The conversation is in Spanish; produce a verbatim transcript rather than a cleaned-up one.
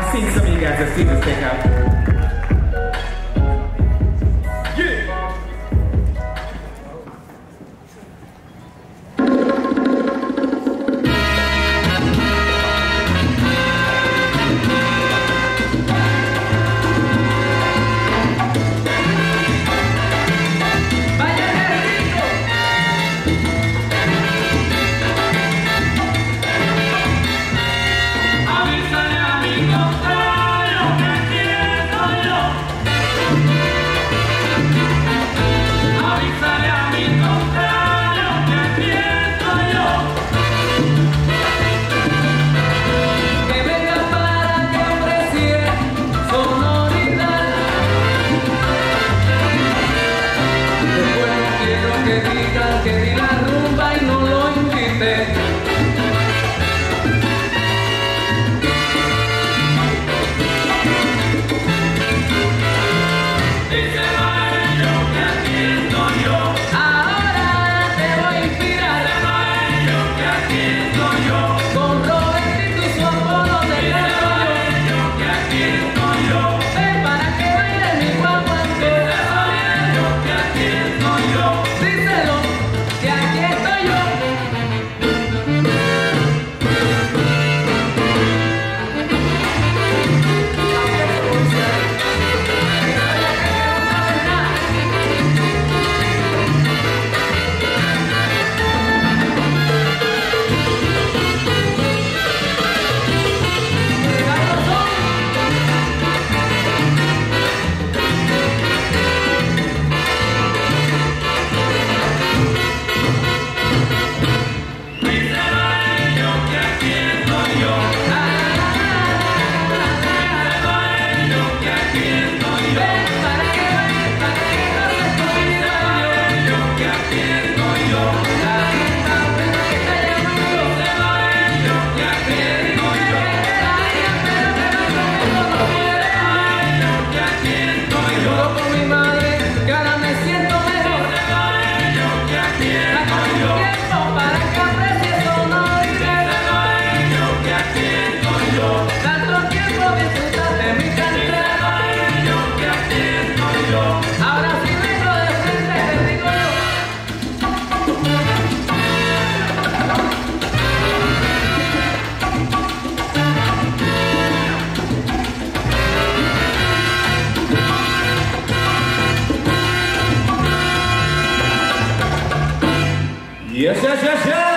I've seen some of you guys have seen this take out. Que di la rumba y no lo invité. Díselo a ellos que aquí estoy yo. Ahora te voy a inspirar. Díselo a ellos que aquí estoy yo. Con Robertito y su apodo de Díselo a ellos que aquí estoy yo. Ven para que baile mi guaguancó. Díselo a ellos que aquí estoy yo. Díselo. Que aquí estoy yo. Yes, yes, yes, yes!